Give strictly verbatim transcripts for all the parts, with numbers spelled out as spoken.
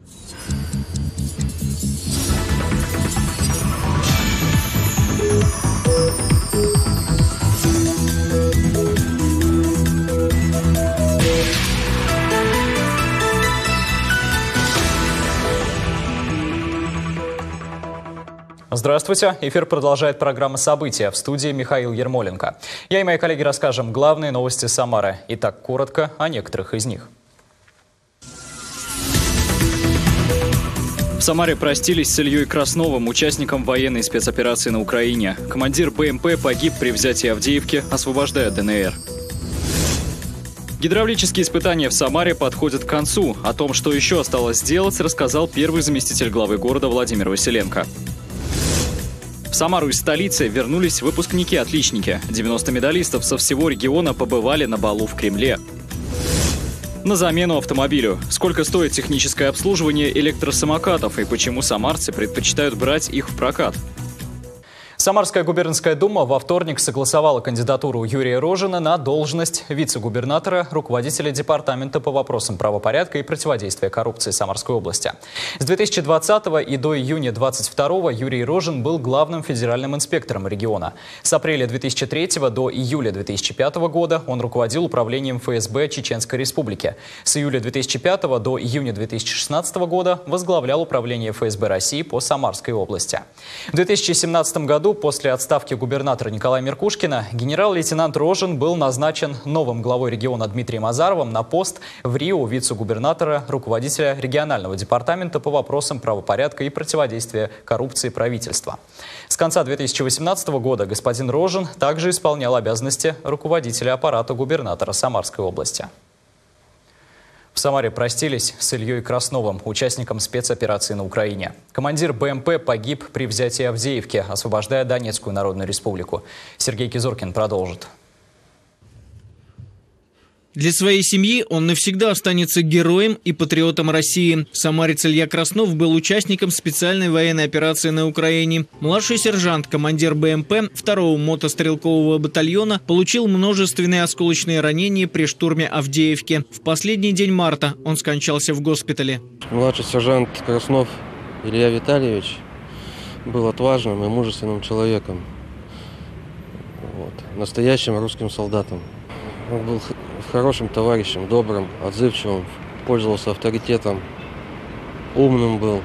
Здравствуйте. Эфир продолжает программа «События». В студии Михаил Ермоленко. Я и мои коллеги расскажем главные новости Самары. Итак, коротко о некоторых из них. В Самаре простились с Ильей Красновым, участником военной спецоперации на Украине. Командир БМП погиб при взятии Авдеевки, освобождая ДНР. Гидравлические испытания в Самаре подходят к концу. О том, что еще осталось сделать, рассказал первый заместитель главы города Владимир Василенко. В Самару из столицы вернулись выпускники-отличники. девяносто медалистов со всего региона побывали на балу в Кремле. На замену автомобилю. Сколько стоит техническое обслуживание электросамокатов и почему самарцы предпочитают брать их в прокат? Самарская губернская дума во вторник согласовала кандидатуру Юрия Рожина на должность вице-губернатора, руководителя департамента по вопросам правопорядка и противодействия коррупции Самарской области. С две тысячи двадцатого и до июня две тысячи двадцать второго Юрий Рожин был главным федеральным инспектором региона. С апреля две тысячи третьего до июля две тысячи пятого года он руководил управлением ФСБ Чеченской Республики. С июля две тысячи пятого до июня две тысячи шестнадцатого года возглавлял управление ФСБ России по Самарской области. В две тысячи семнадцатом году после отставки губернатора Николая Меркушкина генерал-лейтенант Рожин был назначен новым главой региона Дмитрием Азаровым на пост в РИО вице-губернатора, руководителя регионального департамента по вопросам правопорядка и противодействия коррупции правительства. С конца две тысячи восемнадцатого года господин Рожин также исполнял обязанности руководителя аппарата губернатора Самарской области. В Самаре простились с Ильей Красновым, участником спецоперации на Украине. Командир БМП погиб при взятии Авдеевки, освобождая Донецкую Народную Республику. Сергей Кизоркин продолжит. Для своей семьи он навсегда останется героем и патриотом России. Самарец Илья Краснов был участником специальной военной операции на Украине. Младший сержант, командир БМП второго мотострелкового батальона, получил множественные осколочные ранения при штурме Авдеевки. В последний день марта он скончался в госпитале. Младший сержант Краснов Илья Витальевич был отважным и мужественным человеком, вот, настоящим русским солдатом. Он был хорошим товарищем, добрым, отзывчивым, пользовался авторитетом, умным был.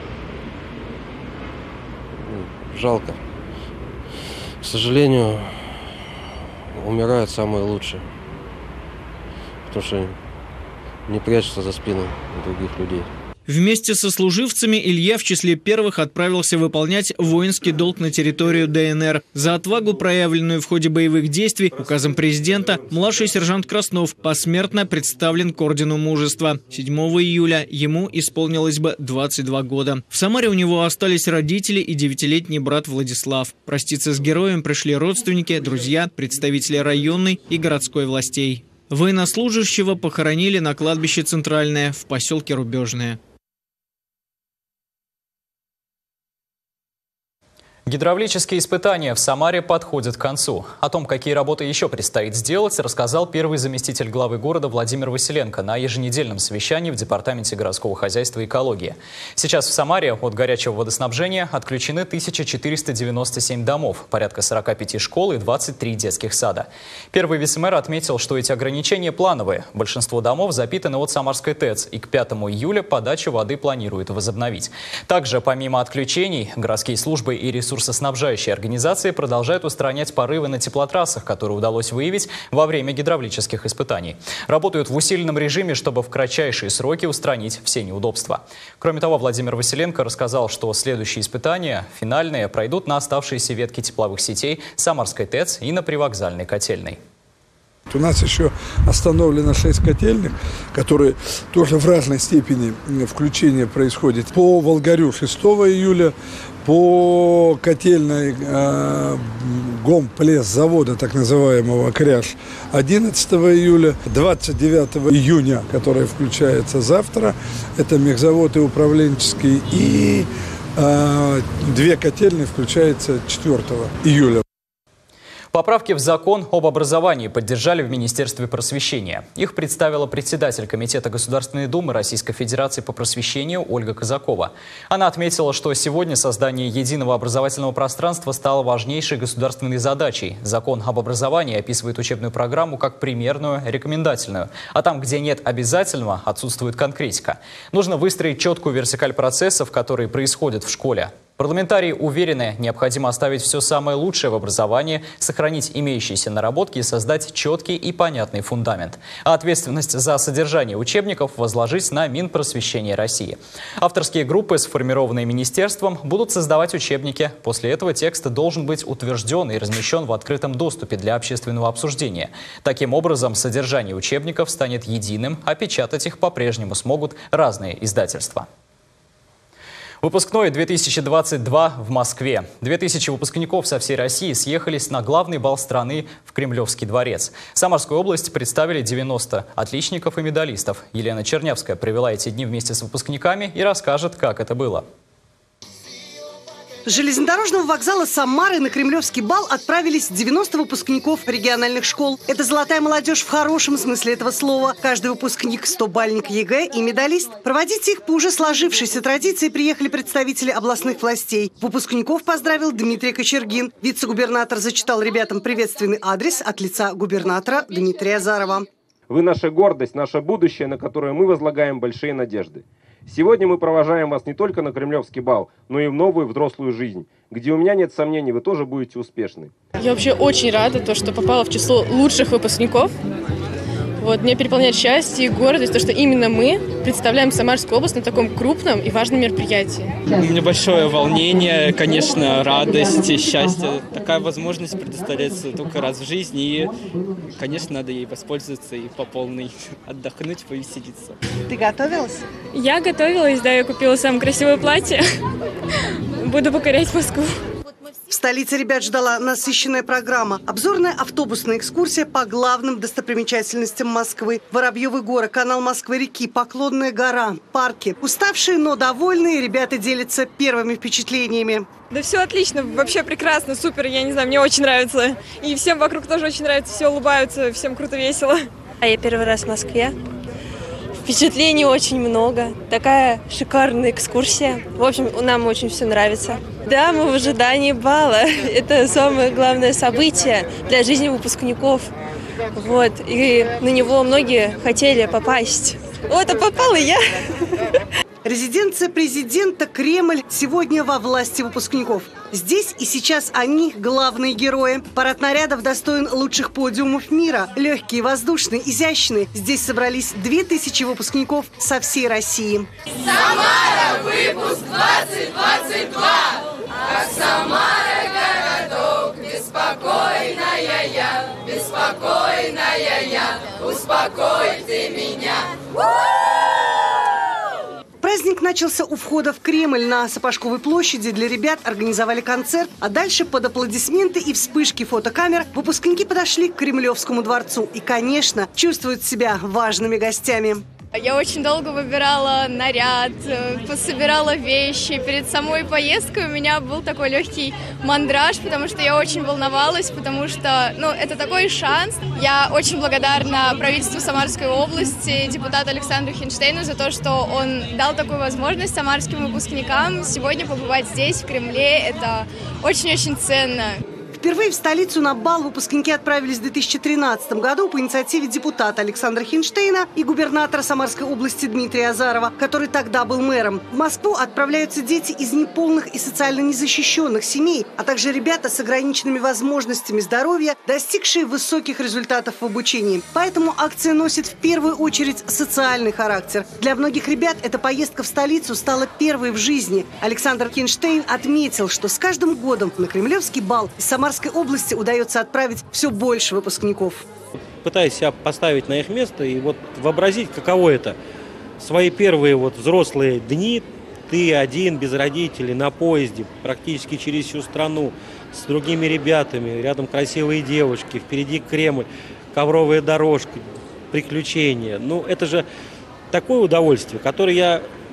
Жалко. К сожалению, умирают самые лучшие, потому что не прячутся за спиной других людей. Вместе со служивцами Илья в числе первых отправился выполнять воинский долг на территорию ДНР. За отвагу, проявленную в ходе боевых действий, указом президента, младший сержант Краснов посмертно представлен к ордену мужества. седьмого июля ему исполнилось бы двадцать два года. В Самаре у него остались родители и девятилетний брат Владислав. Проститься с героем пришли родственники, друзья, представители районной и городской властей. Военнослужащего похоронили на кладбище Центральное в поселке Рубежное. Гидравлические испытания в Самаре подходят к концу. О том, какие работы еще предстоит сделать, рассказал первый заместитель главы города Владимир Василенко на еженедельном совещании в Департаменте городского хозяйства и экологии. Сейчас в Самаре от горячего водоснабжения отключены тысяча четыреста девяносто семь домов, порядка сорока пяти школ и двадцати трёх детских сада. Первый вице-мэр отметил, что эти ограничения плановые. Большинство домов запитаны от Самарской ТЭЦ, и к пятому июля подачу воды планируют возобновить. Также, помимо отключений, городские службы и ресурсы Ресурсоснабжающие организации продолжают устранять порывы на теплотрассах, которые удалось выявить во время гидравлических испытаний. Работают в усиленном режиме, чтобы в кратчайшие сроки устранить все неудобства. Кроме того, Владимир Василенко рассказал, что следующие испытания, финальные, пройдут на оставшиеся ветки тепловых сетей Самарской ТЭЦ и на привокзальной котельной. У нас еще остановлено шесть котельных, которые тоже в разной степени включения происходит. По Волгарю шестого июля, по котельной э, гомплес-завода, так называемого Кряж, одиннадцатого июля, двадцать девятого июня, который включается завтра, это мехзавод и управленческий, и э, две котельные включаются четвёртого июля. Поправки в закон об образовании поддержали в Министерстве просвещения. Их представила председатель Комитета Государственной Думы Российской Федерации по просвещению Ольга Казакова. Она отметила, что сегодня создание единого образовательного пространства стало важнейшей государственной задачей. Закон об образовании описывает учебную программу как примерную, рекомендательную. А там, где нет обязательного, отсутствует конкретика. Нужно выстроить четкую вертикаль процессов, которые происходят в школе. Парламентарии уверены, необходимо оставить все самое лучшее в образовании, сохранить имеющиеся наработки и создать четкий и понятный фундамент. А ответственность за содержание учебников возложить на Минпросвещение России. Авторские группы, сформированные министерством, будут создавать учебники. После этого текст должен быть утвержден и размещен в открытом доступе для общественного обсуждения. Таким образом, содержание учебников станет единым, а печатать их по-прежнему смогут разные издательства. Выпускной две тысячи двадцать два в Москве. Две тысячи выпускников со всей России съехались на главный бал страны в Кремлевский дворец. Самарскую область представили девяносто отличников и медалистов. Елена Чернявская провела эти дни вместе с выпускниками и расскажет, как это было. С железнодорожного вокзала Самары на Кремлевский бал отправились девяносто выпускников региональных школ. Это золотая молодежь в хорошем смысле этого слова. Каждый выпускник – стобальник ЕГЭ и медалист. Проводить их по уже сложившейся традиции приехали представители областных властей. Выпускников поздравил Дмитрий Кочергин. Вице-губернатор зачитал ребятам приветственный адрес от лица губернатора Дмитрия Азарова. Вы наша гордость, наше будущее, на которое мы возлагаем большие надежды. Сегодня мы провожаем вас не только на Кремлевский бал, но и в новую взрослую жизнь, где у меня нет сомнений, вы тоже будете успешны. Я вообще очень рада, то, что попала в число лучших выпускников. Вот, меня переполняет счастье и гордость, то, что именно мы представляем Самарскую область на таком крупном и важном мероприятии. У меня большое волнение, конечно, радость, счастье. Такая возможность предоставляется только раз в жизни, и, конечно, надо ей воспользоваться и по полной отдохнуть, повеселиться. Ты готовилась? Я готовилась, да, я купила самое красивое платье. Буду покорять Москву. В столице ребят ждала насыщенная программа. Обзорная автобусная экскурсия по главным достопримечательностям Москвы. Воробьевы горы, канал Москвы-реки, Поклонная гора, парки. Уставшие, но довольные ребята делятся первыми впечатлениями. Да все отлично, вообще прекрасно, супер, я не знаю, мне очень нравится. И всем вокруг тоже очень нравится, все улыбаются, всем круто, весело. А я первый раз в Москве. Впечатлений очень много. Такая шикарная экскурсия. В общем, нам очень все нравится. Да, мы в ожидании бала. Это самое главное событие для жизни выпускников. Вот. И на него многие хотели попасть. Вот, а попала я. Резиденция президента Кремль сегодня во власти выпускников. Здесь и сейчас они главные герои. Парад нарядов достоин лучших подиумов мира. Легкие, воздушные, изящные. Здесь собрались две тысячи выпускников со всей России. Самара, выпуск двадцать двадцать два. Ах, Самара, городок, беспокойная я, беспокойная я, успокой ты меня. Праздник начался у входа в Кремль. На Сапожковой площади для ребят организовали концерт, а дальше под аплодисменты и вспышки фотокамер выпускники подошли к Кремлевскому дворцу и, конечно, чувствуют себя важными гостями. Я очень долго выбирала наряд, пособирала вещи. Перед самой поездкой у меня был такой легкий мандраж, потому что я очень волновалась, потому что, ну, это такой шанс. Я очень благодарна правительству Самарской области, депутату Александру Хинштейну за то, что он дал такую возможность самарским выпускникам сегодня побывать здесь, в Кремле. Это очень-очень ценно. Впервые в столицу на бал выпускники отправились в две тысячи тринадцатом году по инициативе депутата Александра Хинштейна и губернатора Самарской области Дмитрия Азарова, который тогда был мэром. В Москву отправляются дети из неполных и социально незащищенных семей, а также ребята с ограниченными возможностями здоровья, достигшие высоких результатов в обучении. Поэтому акция носит в первую очередь социальный характер. Для многих ребят эта поездка в столицу стала первой в жизни. Александр Хинштейн отметил, что с каждым годом на Кремлевский бал из Самарской области удается отправить все больше выпускников. Пытаюсь себя поставить на их место и вот вообразить, каково это. Свои первые вот взрослые дни, ты один, без родителей, на поезде, практически через всю страну, с другими ребятами, рядом красивые девушки, впереди Кремль, ковровая дорожка, приключения. Ну, это же такое удовольствие, которое я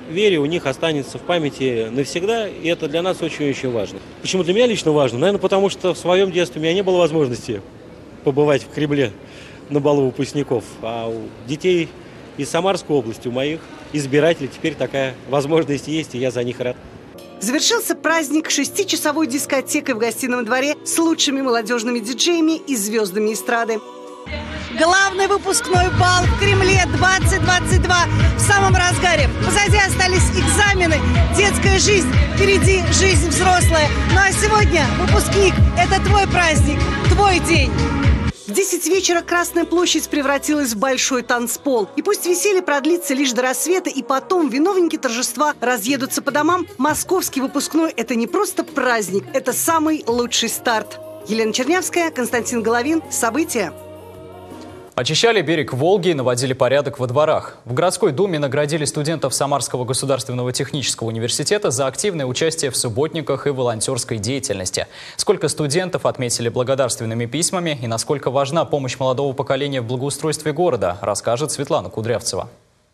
вере у них останется в памяти навсегда, и это для нас очень-очень важно. Почему для меня лично важно? Наверное, потому что в своем детстве у меня не было возможности побывать в Кремле на балу выпускников, а у детей из Самарской области, у моих избирателей теперь такая возможность есть, и я за них рад. Завершился праздник шестичасовой дискотекой в гостином дворе с лучшими молодежными диджеями и звездами эстрады. Главный выпускной бал в Кремле двадцать двадцать два в самом разгаре. Позади остались экзамены, детская жизнь, впереди жизнь взрослая. Ну а сегодня выпускник – это твой праздник, твой день. В десять вечера Красная площадь превратилась в большой танцпол. И пусть веселье продлится лишь до рассвета, и потом виновники торжества разъедутся по домам, московский выпускной – это не просто праздник, это самый лучший старт. Елена Чернявская, Константин Головин. События. Очищали берег Волги и наводили порядок во дворах. В городской думе наградили студентов Самарского государственного технического университета за активное участие в субботниках и волонтерской деятельности. Сколько студентов отметили благодарственными письмами и насколько важна помощь молодого поколения в благоустройстве города, расскажет Светлана Кудрявцева.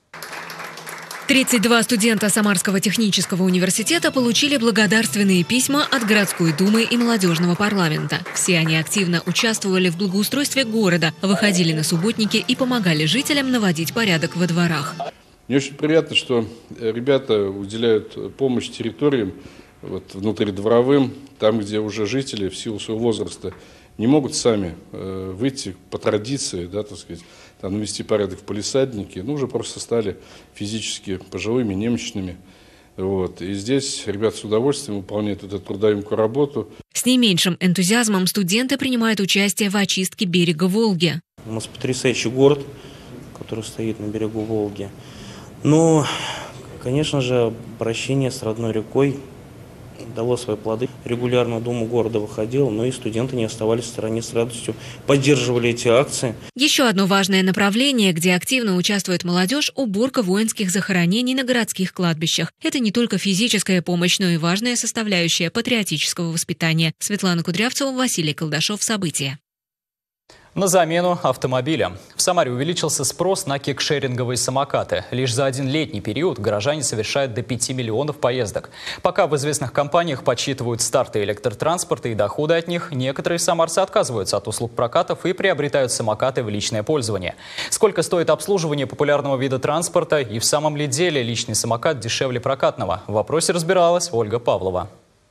тридцать два студента Самарского технического университета получили благодарственные письма от городской думы и молодежного парламента. Все они активно участвовали в благоустройстве города, выходили на субботники и помогали жителям наводить порядок во дворах. Мне очень приятно, что ребята уделяют помощь территориям вот, внутридворовым, там, где уже жители в силу своего возраста не могут сами э, выйти по традиции, да, так сказать, там, навести порядок в палисаднике, ну, уже просто стали физически пожилыми, немощными. Вот. И здесь ребята с удовольствием выполняют эту трудоемкую работу. С не меньшим энтузиазмом студенты принимают участие в очистке берега Волги. У нас потрясающий город, который стоит на берегу Волги. Но, конечно же, обращение с родной рекой дало свои плоды. Регулярно Дума города выходила, но и студенты не оставались в стороне, с радостью поддерживали эти акции. Еще одно важное направление, где активно участвует молодежь – уборка воинских захоронений на городских кладбищах. Это не только физическая помощь, но и важная составляющая патриотического воспитания. Светлана Кудрявцева, Василий Колдашов. События. На замену автомобиля. В Самаре увеличился спрос на кикшеринговые самокаты. Лишь за один летний период горожане совершают до пяти миллионов поездок. Пока в известных компаниях подсчитывают старты электротранспорта и доходы от них, некоторые самарцы отказываются от услуг прокатов и приобретают самокаты в личное пользование. Сколько стоит обслуживание популярного вида транспорта и в самом ли деле личный самокат дешевле прокатного? В вопросе разбиралась Ольга Павлова.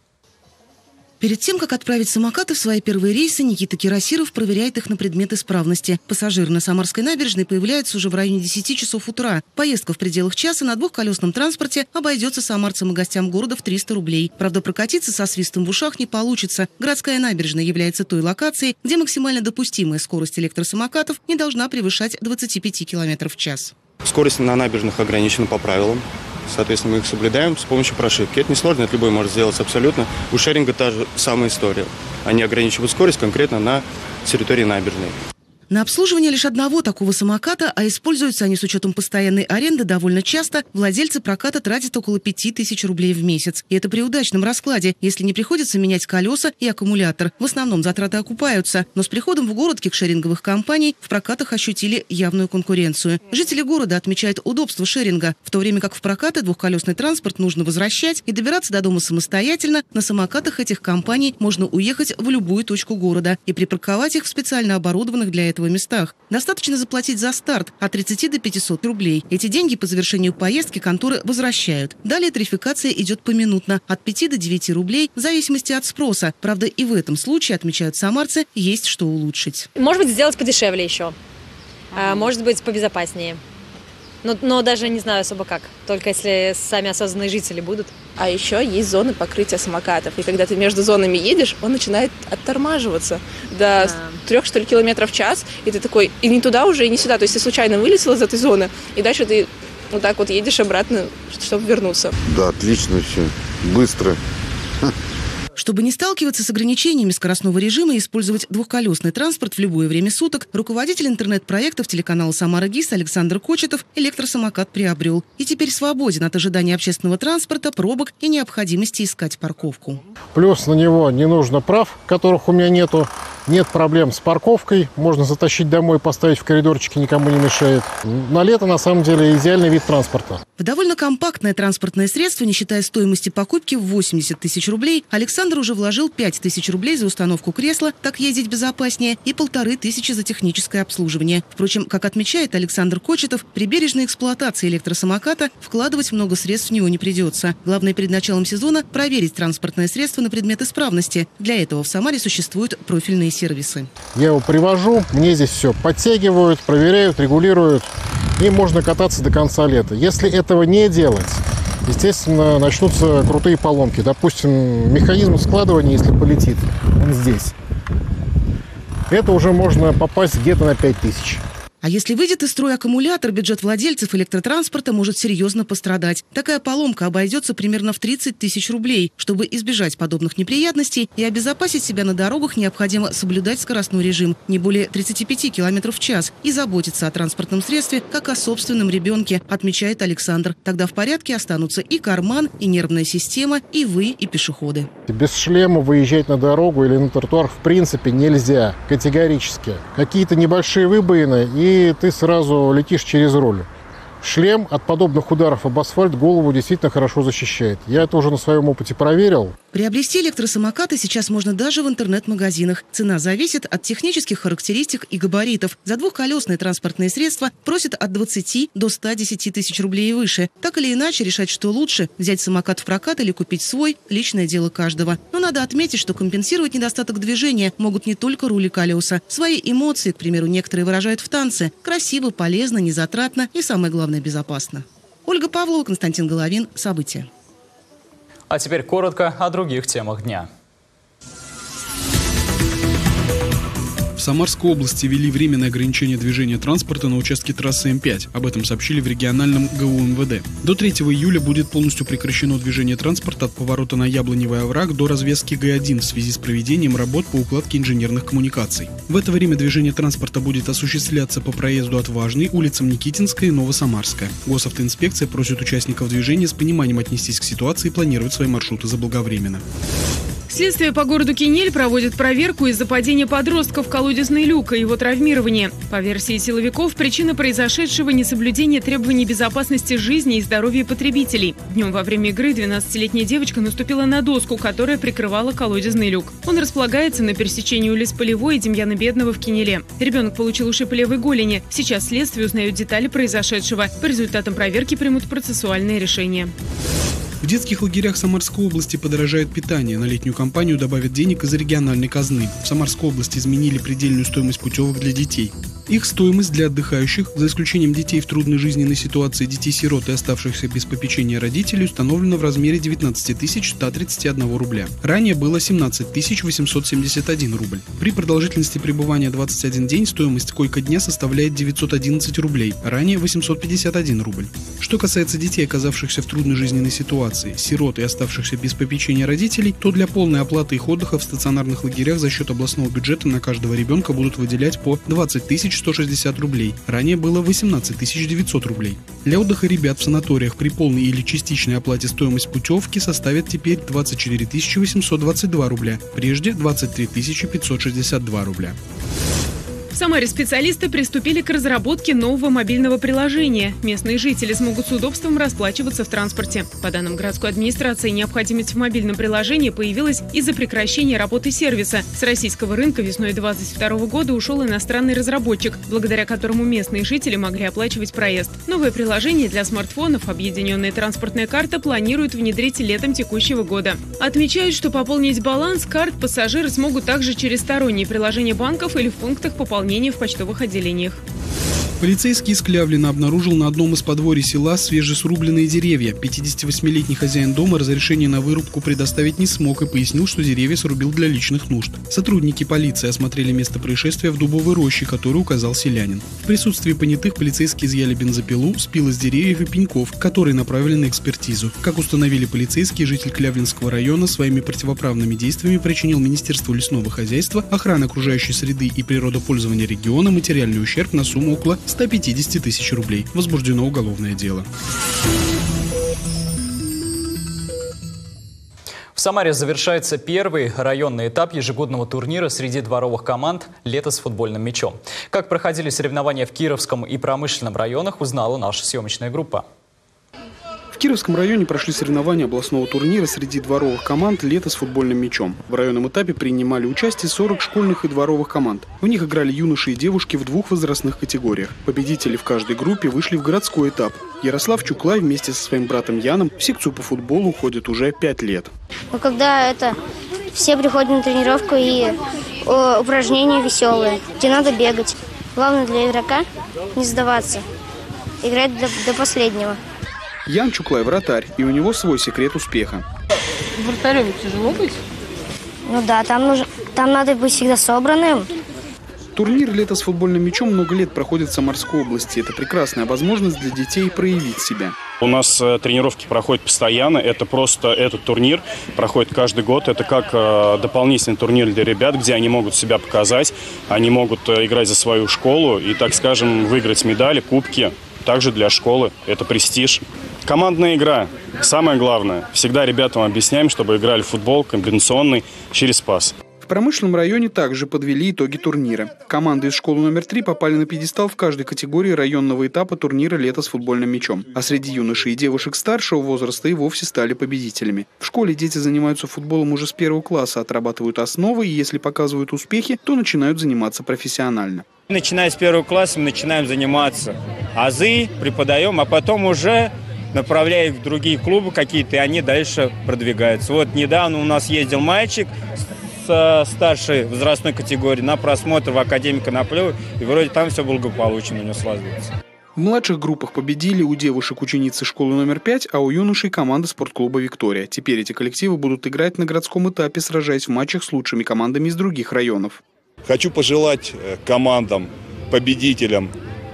Перед тем, как отправить самокаты в свои первые рейсы, Никита Кирасиров проверяет их на предмет исправности. Пассажиры на Самарской набережной появляются уже в районе десяти часов утра. Поездка в пределах часа на двухколесном транспорте обойдется самарцам и гостям города в триста рублей. Правда, прокатиться со свистом в ушах не получится. Городская набережная является той локацией, где максимально допустимая скорость электросамокатов не должна превышать двадцати пяти километров в час. Скорость на набережных ограничена по правилам. Соответственно, мы их соблюдаем с помощью прошивки. Это несложно, это любой может сделать абсолютно. У шеринга та же самая история. Они ограничивают скорость конкретно на территории набережной. На обслуживание лишь одного такого самоката, а используются они с учетом постоянной аренды довольно часто, владельцы проката тратят около пяти тысяч рублей в месяц. И это при удачном раскладе, если не приходится менять колеса и аккумулятор. В основном затраты окупаются. Но с приходом в город кикшеринговых компаний в прокатах ощутили явную конкуренцию. Жители города отмечают удобство шеринга, в то время как в прокаты двухколесный транспорт нужно возвращать и добираться до дома самостоятельно. На самокатах этих компаний можно уехать в любую точку города и припарковать их в специально оборудованных для этого местах. Достаточно заплатить за старт от тридцати до пятисот рублей. Эти деньги по завершению поездки конторы возвращают. Далее тарификация идет поминутно от пяти до девяти рублей в зависимости от спроса. Правда, и в этом случае, отмечают самарцы, есть что улучшить. Может быть, сделать подешевле еще. А, может быть, побезопаснее. Но, но даже не знаю особо как. Только если сами осознанные жители будут. А еще есть зоны покрытия самокатов. И когда ты между зонами едешь, он начинает оттормаживаться до трех, что ли, километров в час. И ты такой, и не туда уже, и не сюда. То есть ты случайно вылетел из этой зоны, и дальше ты вот так вот едешь обратно, чтобы вернуться. Да, отлично все. Быстро. Чтобы не сталкиваться с ограничениями скоростного режима и использовать двухколесный транспорт в любое время суток, руководитель интернет-проектов телеканала «Самара ГИС» Александр Кочетов электросамокат приобрел. И теперь свободен от ожидания общественного транспорта, пробок и необходимости искать парковку. Плюс на него не нужно прав, которых у меня нету. Нет проблем с парковкой, можно затащить домой, поставить в коридорчике, никому не мешает. На лето, на самом деле, идеальный вид транспорта. В довольно компактное транспортное средство, не считая стоимости покупки в восемьдесят тысяч рублей, Александр уже вложил пять тысяч рублей за установку кресла, так ездить безопаснее, и полторы тысячи за техническое обслуживание. Впрочем, как отмечает Александр Кочетов, при бережной эксплуатации электросамоката вкладывать много средств в него не придется. Главное перед началом сезона проверить транспортное средство на предмет исправности. Для этого в Самаре существуют профильные сервисы. Я его привожу, мне здесь все подтягивают, проверяют, регулируют, и можно кататься до конца лета. Если этого не делать, естественно, начнутся крутые поломки. Допустим, механизм складывания, если полетит, он здесь. Это уже можно попасть где-то на пять тысяч. А если выйдет из строя аккумулятор, бюджет владельцев электротранспорта может серьезно пострадать. Такая поломка обойдется примерно в тридцать тысяч рублей. Чтобы избежать подобных неприятностей и обезопасить себя на дорогах, необходимо соблюдать скоростной режим не более тридцати пяти километров в час и заботиться о транспортном средстве как о собственном ребенке, отмечает Александр. Тогда в порядке останутся и карман, и нервная система, и вы, и пешеходы. Без шлема выезжать на дорогу или на тротуар в принципе нельзя, категорически. Какие-то небольшие выбоины, и и ты сразу летишь через руль. Шлем от подобных ударов об асфальт голову действительно хорошо защищает. Я это уже на своем опыте проверил. Приобрести электросамокаты сейчас можно даже в интернет-магазинах. Цена зависит от технических характеристик и габаритов. За двухколесные транспортные средства просят от двадцати до ста десяти тысяч рублей и выше. Так или иначе, решать, что лучше – взять самокат в прокат или купить свой – личное дело каждого. Но надо отметить, что компенсировать недостаток движения могут не только руль и колеса. Свои эмоции, к примеру, некоторые выражают в танце. Красиво, полезно, незатратно и, самое главное, безопасно. Ольга Павлова, Константин Головин. События. А теперь коротко о других темах дня. В Самарской области ввели временное ограничение движения транспорта на участке трассы М пять. Об этом сообщили в региональном гэ у эм вэ дэ. До третьего июля будет полностью прекращено движение транспорта от поворота на Яблоневый овраг до развязки гэ один в связи с проведением работ по укладке инженерных коммуникаций. В это время движение транспорта будет осуществляться по проезду от Важной, улицам Никитинская и Новосамарская. Госавтоинспекция просит участников движения с пониманием отнестись к ситуации и планировать свои маршруты заблаговременно. Следствие по городу Кинель проводит проверку из-за падения подростка в колодезный люк и его травмирования. По версии силовиков, причина произошедшего – несоблюдение требований безопасности жизни и здоровья потребителей. Днем во время игры двенадцатилетняя девочка наступила на доску, которая прикрывала колодезный люк. Он располагается на пересечении улиц Полевой и Демьяна Бедного в Кинеле. Ребенок получил ушиб левой голени. Сейчас следствие узнает детали произошедшего. По результатам проверки примут процессуальные решения. В детских лагерях Самарской области подорожает питание. На летнюю кампанию добавят денег из региональной казны. В Самарской области изменили предельную стоимость путевок для детей. Их стоимость для отдыхающих, за исключением детей в трудной жизненной ситуации, детей-сирот и оставшихся без попечения родителей, установлена в размере девятнадцать тысяч сто тридцать один рубля. Ранее было семнадцать тысяч восемьсот семьдесят один рубль. При продолжительности пребывания двадцать один день стоимость койка-дня составляет девятьсот одиннадцать рублей, ранее восемьсот пятьдесят один рубль. Что касается детей, оказавшихся в трудной жизненной ситуации, сирот и оставшихся без попечения родителей, то для полной оплаты их отдыха в стационарных лагерях за счет областного бюджета на каждого ребенка будут выделять по двадцать тысяч сто шестьдесят рублей. Ранее было восемнадцать тысяч девятьсот рублей. Для отдыха ребят в санаториях при полной или частичной оплате стоимость путевки составит теперь двадцать четыре тысячи восемьсот двадцать два рубля, прежде двадцать три тысячи пятьсот шестьдесят два рубля. В Самаре специалисты приступили к разработке нового мобильного приложения. Местные жители смогут с удобством расплачиваться в транспорте. По данным городской администрации, необходимость в мобильном приложении появилась из-за прекращения работы сервиса. С российского рынка весной две тысячи двадцать второго года ушел иностранный разработчик, благодаря которому местные жители могли оплачивать проезд. Новое приложение для смартфонов «Объединенная транспортная карта» планируют внедрить летом текущего года. Отмечают, что пополнить баланс карт пассажиры смогут также через сторонние приложения банков или в пунктах пополнения в почтовых отделениях. Полицейский из Клявлина обнаружил на одном из подворий села свежесрубленные деревья. пятидесятивосьмилетний хозяин дома разрешение на вырубку предоставить не смог и пояснил, что деревья срубил для личных нужд. Сотрудники полиции осмотрели место происшествия в дубовой роще, который указал селянин. В присутствии понятых полицейские изъяли бензопилу, спилы с деревьев и пеньков, которые направили на экспертизу. Как установили полицейские, житель Клявлинского района своими противоправными действиями причинил Министерству лесного хозяйства, охраны окружающей среды и природопользования региона материальный ущерб на сумму около ста пятидесяти тысяч рублей. Возбуждено уголовное дело. В Самаре завершается первый районный этап ежегодного турнира среди дворовых команд «Лето с футбольным мячом». Как проходили соревнования в Кировском и Промышленном районах, узнала наша съемочная группа. В Кировском районе прошли соревнования областного турнира среди дворовых команд «Лето с футбольным мячом». В районном этапе принимали участие сорок школьных и дворовых команд. В них играли юноши и девушки в двух возрастных категориях. Победители в каждой группе вышли в городской этап. Ярослав Чуклай вместе со своим братом Яном в секцию по футболу ходит уже пять лет. Ну, когда это все приходят на тренировку и о, упражнения веселые, где надо бегать. Главное для игрока не сдаваться, играть до, до последнего. Ян Чуклай вратарь, и у него свой секрет успеха. Вратарем тяжело быть? Ну да, там, нужно, там надо быть всегда собранным. Турнир «Лето с футбольным мячом» много лет проходит в Самарской области. Это прекрасная возможность для детей проявить себя. У нас э, тренировки проходят постоянно. Это просто этот турнир проходит каждый год. Это как э, дополнительный турнир для ребят, где они могут себя показать. Они могут э, играть за свою школу и, так скажем, выиграть медали, кубки. Также для школы. Это престиж. Командная игра. Самое главное. Всегда ребятам объясняем, чтобы играли в футбол комбинационный через пас. В Промышленном районе также подвели итоги турнира. Команды из школы номер три попали на пьедестал в каждой категории районного этапа турнира «Лето с футбольным мячом». А среди юношей и девушек старшего возраста и вовсе стали победителями. В школе дети занимаются футболом уже с первого класса, отрабатывают основы и, если показывают успехи, то начинают заниматься профессионально. Начиная с первого класса мы начинаем заниматься. Азы преподаем, а потом уже направляем в другие клубы какие-то, и они дальше продвигаются. Вот недавно у нас ездил мальчик с старшей возрастной категории на просмотр в Академии Коноплёва, и вроде там все благополучно у него складывается. В младших группах победили у девушек ученицы школы номер пять, а у юношей команда спортклуба «Виктория». Теперь эти коллективы будут играть на городском этапе, сражаясь в матчах с лучшими командами из других районов. Хочу пожелать командам, победителям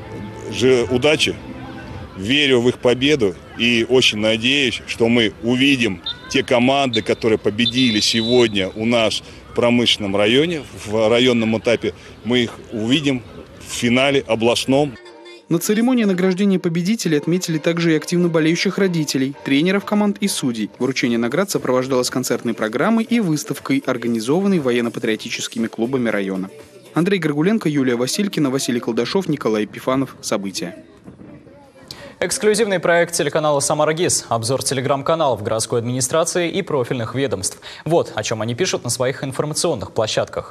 удачи. Верю в их победу и очень надеюсь, что мы увидим те команды, которые победили сегодня у нас в Промышленном районе, в районном этапе. Мы их увидим в финале областном. На церемонии награждения победителей отметили также и активно болеющих родителей, тренеров команд и судей. Вручение наград сопровождалось концертной программой и выставкой, организованной военно-патриотическими клубами района. Андрей Горгуленко, Юлия Василькина, Василий Колдашов, Николай Епифанов. События. Эксклюзивный проект телеканала «Самара ГИС». Обзор телеграм-каналов городской администрации и профильных ведомств. Вот о чем они пишут на своих информационных площадках.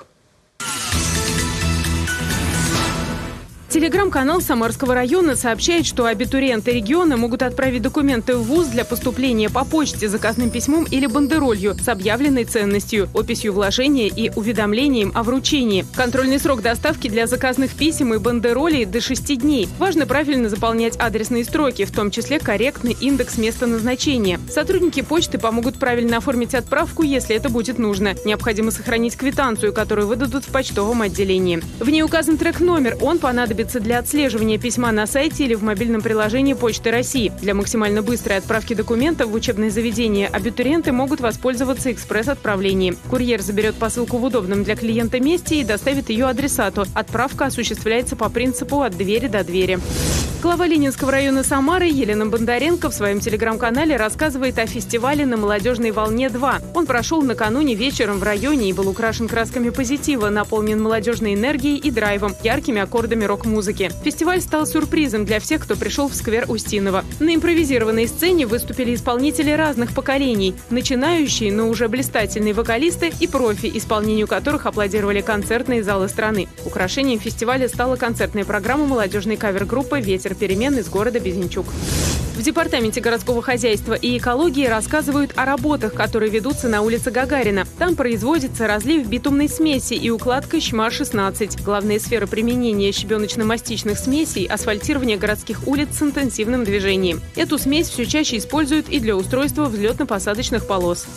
Телеграм-канал Самарского района сообщает, что абитуриенты региона могут отправить документы в вуз для поступления по почте, заказным письмом или бандеролью с объявленной ценностью, описью вложения и уведомлением о вручении. Контрольный срок доставки для заказных писем и бандеролей до шести дней. Важно правильно заполнять адресные строки, в том числе корректный индекс места назначения. Сотрудники почты помогут правильно оформить отправку, если это будет нужно. Необходимо сохранить квитанцию, которую выдадут в почтовом отделении. В ней указан трек-номер, он понадобится для отслеживания письма на сайте или в мобильном приложении Почты России. Для максимально быстрой отправки документов в учебное заведение абитуриенты могут воспользоваться экспресс-отправлением. Курьер заберет посылку в удобном для клиента месте и доставит ее адресату. Отправка осуществляется по принципу «от двери до двери». Глава Ленинского района Самары Елена Бондаренко в своем телеграм-канале рассказывает о фестивале «На молодежной волне-два». Он прошел накануне вечером в районе и был украшен красками позитива, наполнен молодежной энергией и драйвом, яркими аккордами рок-музыки. Фестиваль стал сюрпризом для всех, кто пришел в сквер Устинова. На импровизированной сцене выступили исполнители разных поколений, начинающие, но уже блистательные вокалисты и профи, исполнению которых аплодировали концертные залы страны. Украшением фестиваля стала концертная программа молодежной кавер-группы «Ветер перемен» из города Безенчук. В департаменте городского хозяйства и экологии рассказывают о работах, которые ведутся на улице Гагарина. Там производится разлив битумной смеси и укладка щма шестнадцать. Главная сфера применения щебеночно-мастичных смесей – асфальтирование городских улиц с интенсивным движением. Эту смесь все чаще используют и для устройства взлетно-посадочных полос.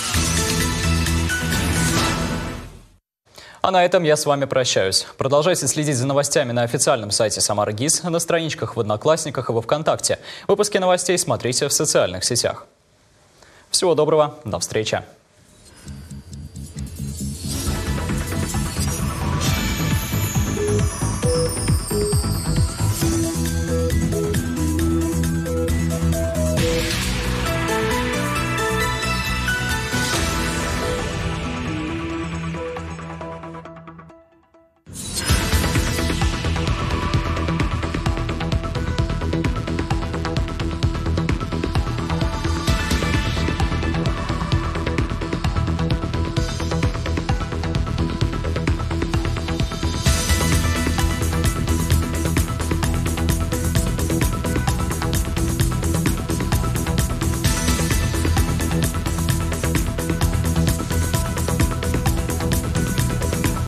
А на этом я с вами прощаюсь. Продолжайте следить за новостями на официальном сайте Самара ГИС, на страничках в Одноклассниках и во ВКонтакте. Выпуски новостей смотрите в социальных сетях. Всего доброго, до встречи.